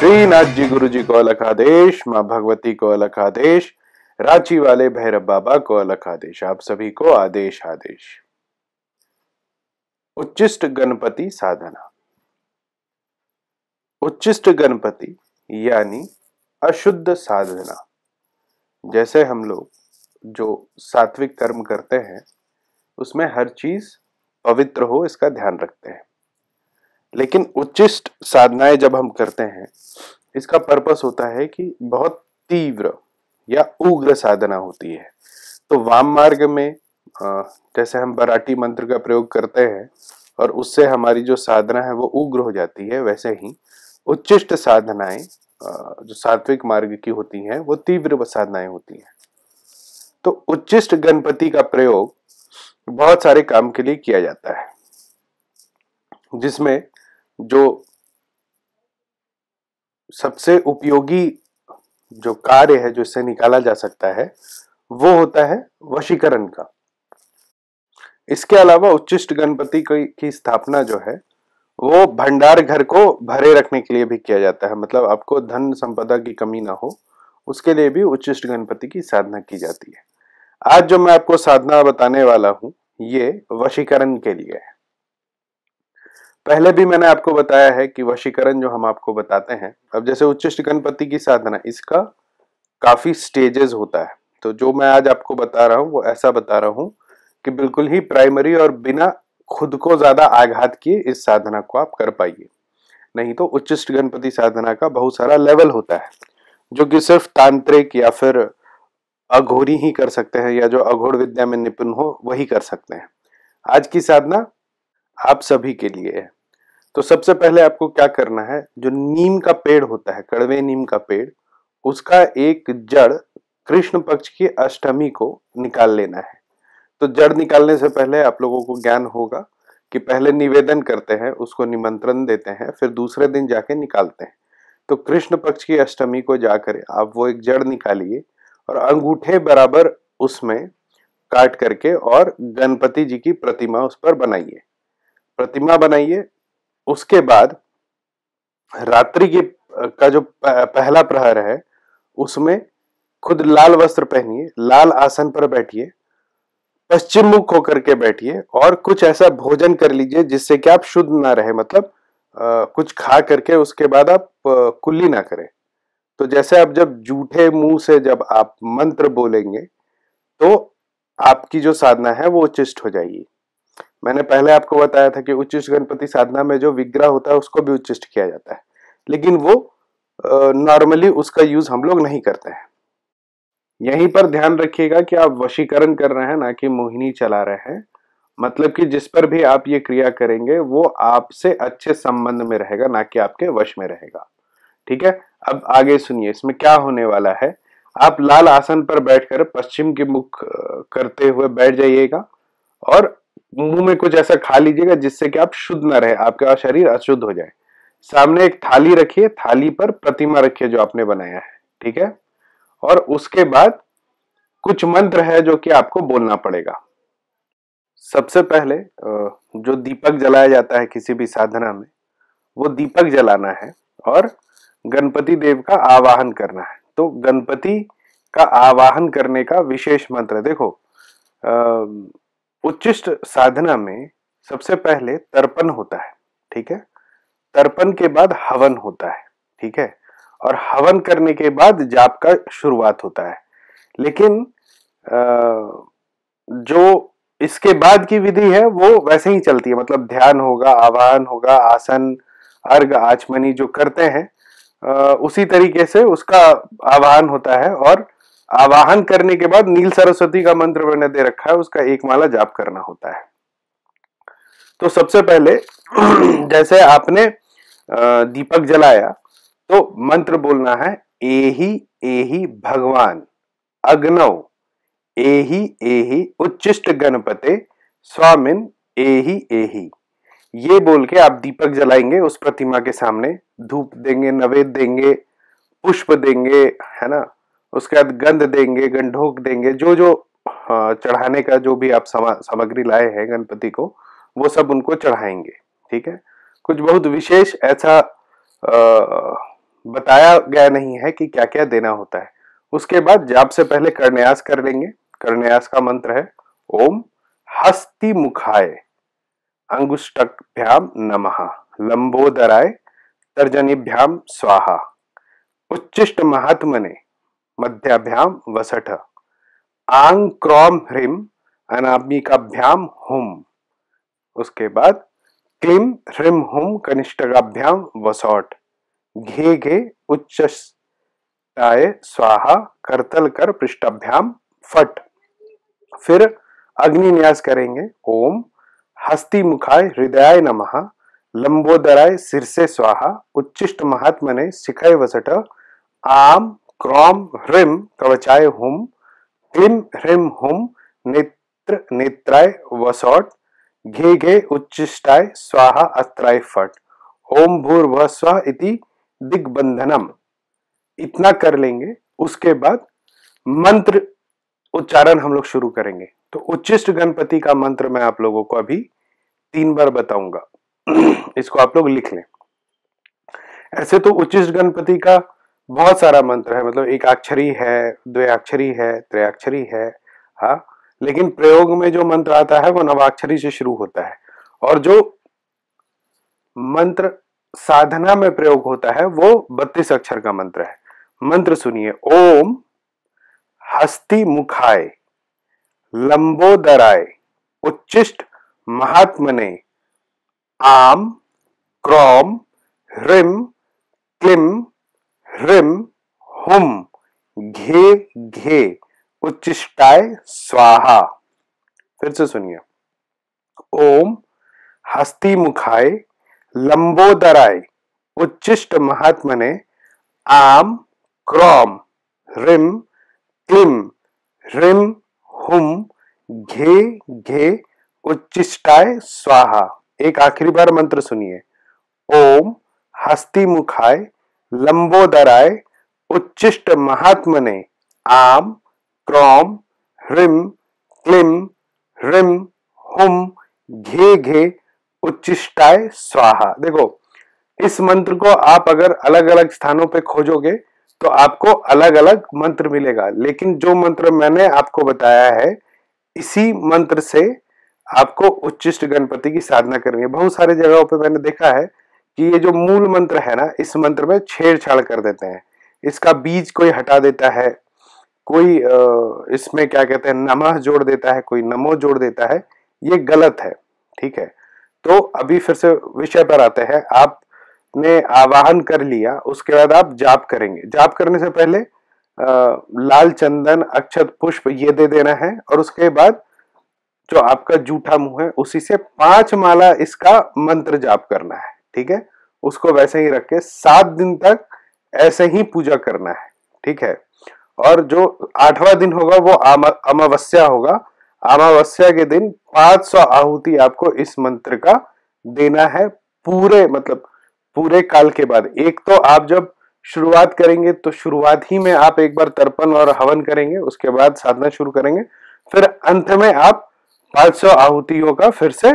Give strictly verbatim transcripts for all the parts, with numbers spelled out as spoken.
श्री नाथ जी गुरु जी को अलख आदेश, माँ भगवती को अलख आदेश, रांची वाले भैरव बाबा को अलख आदेश। आप सभी को आदेश आदेश। उच्चिष्ट गणपति साधना। उच्चिष्ट गणपति यानी अशुद्ध साधना। जैसे हम लोग जो सात्विक कर्म करते हैं उसमें हर चीज पवित्र हो इसका ध्यान रखते हैं, लेकिन उच्चिष्ट साधनाएं जब हम करते हैं इसका पर्पस होता है कि बहुत तीव्र या उग्र साधना होती है। तो वाम मार्ग में जैसे हम बराटी मंत्र का प्रयोग करते हैं और उससे हमारी जो साधना है वो उग्र हो जाती है, वैसे ही उच्चिष्ट साधनाएं जो सात्विक मार्ग की होती हैं वो तीव्र साधनाएं होती हैं। तो उच्चिष्ट गणपति का प्रयोग बहुत सारे काम के लिए किया जाता है, जिसमें जो सबसे उपयोगी जो कार्य है जो इससे निकाला जा सकता है वो होता है वशीकरण का। इसके अलावा उच्चिष्ट गणपति की स्थापना जो है वो भंडार घर को भरे रखने के लिए भी किया जाता है। मतलब आपको धन संपदा की कमी ना हो उसके लिए भी उच्चिष्ट गणपति की साधना की जाती है। आज जो मैं आपको साधना बताने वाला हूं ये वशीकरण के लिए है। पहले भी मैंने आपको बताया है कि वशीकरण जो हम आपको बताते हैं, अब जैसे उच्चिष्ट गणपति की साधना इसका काफी स्टेजेस होता है। तो जो मैं आज आपको बता रहा हूं वो ऐसा बता रहा हूं कि बिल्कुल ही प्राइमरी और बिना खुद को ज्यादा आघात किए इस साधना को आप कर पाइए। नहीं तो उच्चिष्ट गणपति साधना का बहुत सारा लेवल होता है जो कि सिर्फ तांत्रिक या फिर अघोरी ही कर सकते हैं, या जो अघोर विद्या में निपुण हो वही कर सकते हैं। आज की साधना आप सभी के लिए है। तो सबसे पहले आपको क्या करना है, जो नीम का पेड़ होता है, कड़वे नीम का पेड़, उसका एक जड़ कृष्ण पक्ष की अष्टमी को निकाल लेना है। तो जड़ निकालने से पहले आप लोगों को ज्ञान होगा कि पहले निवेदन करते हैं, उसको निमंत्रण देते हैं, फिर दूसरे दिन जाके निकालते हैं। तो कृष्ण पक्ष की अष्टमी को जाकर आप वो एक जड़ निकालिए और अंगूठे बराबर उसमें काट करके और गणपति जी की प्रतिमा उस पर बनाइए। प्रतिमा बनाइए। उसके बाद रात्रि की का जो पहला प्रहर है उसमें खुद लाल वस्त्र पहनिए, लाल आसन पर बैठिए, पश्चिम मुख होकर के बैठिए और कुछ ऐसा भोजन कर लीजिए जिससे कि आप शुद्ध ना रहे। मतलब आ, कुछ खा करके उसके बाद आप आ, कुल्ली ना करें। तो जैसे आप जब जूठे मुंह से जब आप मंत्र बोलेंगे तो आपकी जो साधना है वो उच्चिष्ट हो जाएगी। मैंने पहले आपको बताया था कि उच्चिष्ट गणपति साधना में जो विग्रह होता है उसको भी उच्चिष्ट किया जाता है, लेकिन वो नॉर्मली उसका यूज हम लोग नहीं करते हैं। यहीं पर ध्यान रखिएगा कि आप वशीकरण कर रहे हैं, ना कि मोहिनी चला रहे हैं। मतलब कि जिस पर भी आप ये क्रिया करेंगे वो आपसे अच्छे संबंध में रहेगा, ना कि आपके वश में रहेगा। ठीक है, अब आगे सुनिए इसमें क्या होने वाला है। आप लाल आसन पर बैठकर पश्चिम के मुख करते हुए बैठ जाइएगा और मुंह में कुछ ऐसा खा लीजिएगा जिससे कि आप शुद्ध ना रहे, आपका शरीर अशुद्ध हो जाए। सामने एक थाली रखिए, थाली पर प्रतिमा रखिए जो आपने बनाया है। ठीक है, और उसके बाद कुछ मंत्र है जो कि आपको बोलना पड़ेगा। सबसे पहले जो दीपक जलाया जाता है किसी भी साधना में, वो दीपक जलाना है और गणपति देव का आवाहन करना है। तो गणपति का आवाहन करने का विशेष मंत्र देखो, उच्चिष्ट साधना में सबसे पहले तर्पण होता है। ठीक है, तर्पण के बाद हवन होता है। ठीक है, और हवन करने के बाद जाप का शुरुआत होता है। लेकिन जो इसके बाद की विधि है वो वैसे ही चलती है। मतलब ध्यान होगा, आवाहन होगा, आसन, अर्घ, आचमनी जो करते हैं उसी तरीके से उसका आवाहन होता है। और आवाहन करने के बाद नील सरस्वती का मंत्र मैंने दे रखा है, उसका एक माला जाप करना होता है। तो सबसे पहले जैसे आपने दीपक जलाया तो मंत्र बोलना है, एहि एहि भगवान अग्नौ एहि एहि उच्चिष्ट गणपते स्वामिन एहि एहि। ये बोल के आप दीपक जलाएंगे उस प्रतिमा के सामने, धूप देंगे, नवेद देंगे, पुष्प देंगे, है ना। उसके बाद गंध देंगे, गंधोक देंगे, जो जो चढ़ाने का जो भी आप सामग्री लाए हैं गणपति को वो सब उनको चढ़ाएंगे। ठीक है, कुछ बहुत विशेष ऐसा बताया गया नहीं है कि क्या क्या देना होता है। उसके बाद जाप से पहले करन्यास कर लेंगे। करन्यास का मंत्र है ओम हस्ति मुखाय अंगुष्टभ्याम नमः लंबोदराय तर्जनीभ्याम स्वाहा उच्चिष्ट महात्मने मध्याभ्याम वसठ आंग क्रौम ह्रीम अनामिकाभ्याम हुम। उसके बाद क्लीम ह्रीम हुम कनिष्ठकाभ्याम वसौट घे घे उच्चस्ताय स्वाहा करतल कर पृष्ठाभ्याम फट। फिर अग्नि न्यास करेंगे ओम हस्ति मुखाय हृदयाय नमः लंबोदराय शीर्षे स्वाहा उच्चिष्ट महात्मने शिखाय वसट आम क्रौम ह्रीम कवचाय हुम क्लीम ह्रीम हुम नेत्र नेत्राय वसौट घे घे उच्चिष्टाय स्वाहा अस्त्राय फट ओम भूर्भुवः स्वः इति दिग्बंधनम। इतना कर लेंगे। उसके बाद मंत्र उच्चारण हम लोग शुरू करेंगे। तो उच्चिष्ट गणपति का मंत्र मैं आप लोगों को अभी तीन बार बताऊंगा। इसको आप लोग लिख लें। ऐसे तो उच्चिष्ट गणपति का बहुत सारा मंत्र है, मतलब एक अक्षरी है, द्वयाक्षरी है, त्रयाक्षरी है, हाँ, लेकिन प्रयोग में जो मंत्र आता है वो नवाक्षरी से शुरू होता है। और जो मंत्र साधना में प्रयोग होता है वो बत्तीस अक्षर का मंत्र है। मंत्र सुनिए ओम हस्ति मुखाय लंबोदराय उच्चिष्ट महात्मने आम क्रौम ह्रीम क्लीम ह्रीम हुम घे घे उच्चिष्टाय स्वाहा। फिर से सुनिए ओम हस्ति मुखाय लंबोदराय उच्चिष्ट महात्मने आम क्रौम ह्रीम क्लीम ह्रीम हुम घे घे उच्चिष्टाय स्वाहा। एक आखिरी बार मंत्र सुनिए ओम हस्ति मुखाय लंबोदराय उच्चिष्ट महात्मने आम क्रौम ह्रीम क्लीम ह्रीम हुम घे घे उच्चिष्टाय स्वाहा। देखो, इस मंत्र को आप अगर अलग अलग स्थानों पे खोजोगे तो आपको अलग अलग मंत्र मिलेगा, लेकिन जो मंत्र मैंने आपको बताया है इसी मंत्र से आपको उच्चिष्ट गणपति की साधना करनी है। बहुत सारे जगहों पे मैंने देखा है कि ये जो मूल मंत्र है ना, इस मंत्र में छेड़छाड़ कर देते हैं, इसका बीज कोई हटा देता है, कोई इसमें क्या कहते हैं नमः जोड़ देता है, कोई नमो जोड़ देता है। ये गलत है, ठीक है। तो अभी फिर से विषय पर आते हैं। आपने आवाहन कर लिया, उसके बाद आप जाप करेंगे। जाप करने से पहले आ, लाल चंदन अक्षत पुष्प ये दे देना है, और उसके बाद जो आपका जूठा मुंह है उसी से पांच माला इसका मंत्र जाप करना है, ठीक है। उसको वैसे ही रख के सात दिन तक ऐसे ही पूजा करना है, ठीक है। और जो आठवां दिन होगा वो अमावस्या होगा। अमावस्या के दिन पांच सौ आहुति आपको इस मंत्र का देना है, पूरे मतलब पूरे काल के बाद। एक तो आप जब शुरुआत करेंगे तो शुरुआत ही में आप एक बार तर्पण और हवन करेंगे, उसके बाद साधना शुरू करेंगे, फिर अंत में आप पांच सौ आहुतियों का फिर से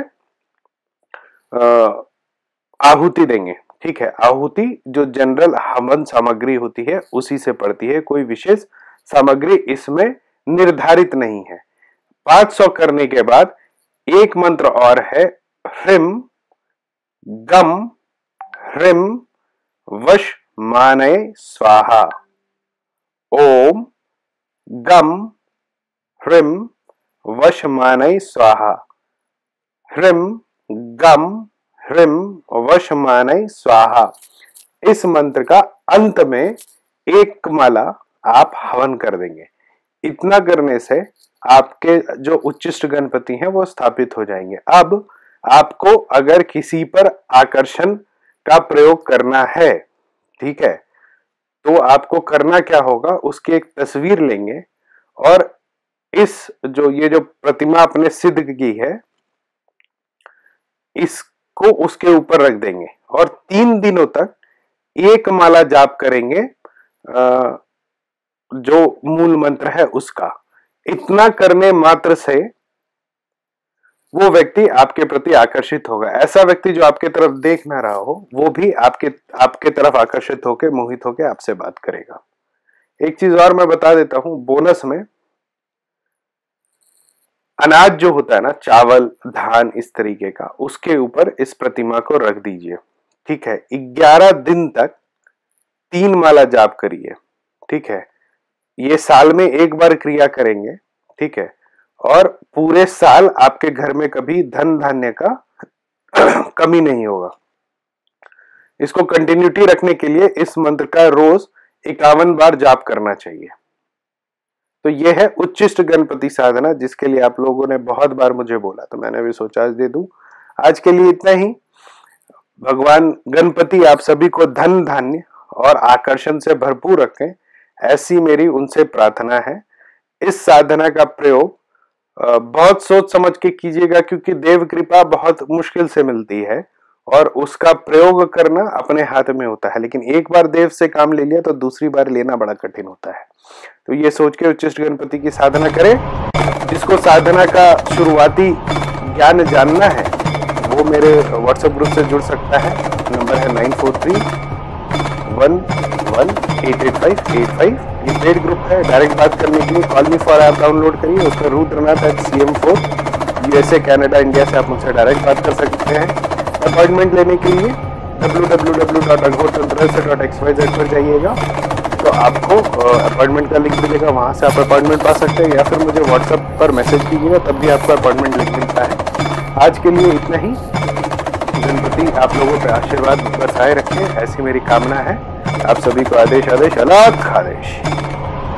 आहुति देंगे, ठीक है। आहुति जो जनरल हवन सामग्री होती है उसी से पड़ती है, कोई विशेष सामग्री इसमें निर्धारित नहीं है। पांच सौ करने के बाद एक मंत्र और है, ह्रीम गम ह्रीम वश मानय स्वाहा। ओम गम ह्रीम वश मानय स्वाहा। ह्रीम गम ह्रीम वश मानय स्वाहा। इस मंत्र का अंत में एक माला आप हवन कर देंगे। इतना करने से आपके जो उच्चिष्ट गणपति हैं वो स्थापित हो जाएंगे। अब आपको अगर किसी पर आकर्षण का प्रयोग करना है, ठीक है, तो आपको करना क्या होगा, उसकी एक तस्वीर लेंगे और इस जो ये जो प्रतिमा आपने सिद्ध की है इसको उसके ऊपर रख देंगे और तीन दिनों तक एक माला जाप करेंगे जो मूल मंत्र है उसका। इतना करने मात्र से वो व्यक्ति आपके प्रति आकर्षित होगा। ऐसा व्यक्ति जो आपके तरफ देख ना रहा हो वो भी आपके आपके तरफ आकर्षित होकर, मोहित होकर आपसे बात करेगा। एक चीज और मैं बता देता हूं बोनस में, अनाज जो होता है ना, चावल, धान, इस तरीके का, उसके ऊपर इस प्रतिमा को रख दीजिए। ठीक है, ग्यारह दिन तक तीन माला जाप करिए। ठीक है, ये साल में एक बार क्रिया करेंगे। ठीक है, और पूरे साल आपके घर में कभी धन धान्य का कमी नहीं होगा। इसको कंटिन्यूटी रखने के लिए इस मंत्र का रोज इक्यावन बार जाप करना चाहिए। तो यह है उच्चिष्ट गणपति साधना, जिसके लिए आप लोगों ने बहुत बार मुझे बोला, तो मैंने भी सोचा आज दे दूं। आज के लिए इतना ही। भगवान गणपति आप सभी को धन धान्य और आकर्षण से भरपूर रखें, ऐसी मेरी उनसे प्रार्थना है। इस साधना का प्रयोग बहुत सोच समझ के कीजिएगा, क्योंकि देव कृपा बहुत मुश्किल से मिलती है और उसका प्रयोग करना अपने हाथ में होता है। लेकिन एक बार देव से काम ले लिया तो दूसरी बार लेना बड़ा कठिन होता है। तो ये सोच के उच्चिष्ट गणपति की साधना करें। जिसको साधना का शुरुआती ज्ञान जानना है वो मेरे व्हाट्सएप ग्रुप से जुड़ सकता है। नंबर है nine four three one one eight eight five eight five. ये पेड ग्रुप है। डायरेक्ट बात करने के लिए call me for app download करिए। उसका रूट रनाथ एट सी एम फोर, यूएसए, कनाडा, इंडिया से आप मुझसे डायरेक्ट बात कर सकते हैं। अपॉइंटमेंट लेने के लिए W W W dot Aghor Tantra dot x Y Z पर जाइएगा, तो आपको अपॉइंटमेंट का लिंक मिलेगा, वहां से आप अपॉइंटमेंट पा सकते हैं, या फिर मुझे व्हाट्सएप पर मैसेज कीजिएगा, तब भी आपको अपॉइंटमेंट लिंक मिलता है। आज के लिए इतना ही। गणपति आप लोगों पर आशीर्वाद बरसाए रखें, ऐसी मेरी कामना है। आप सभी को आदेश आदेश, अलख आदेश।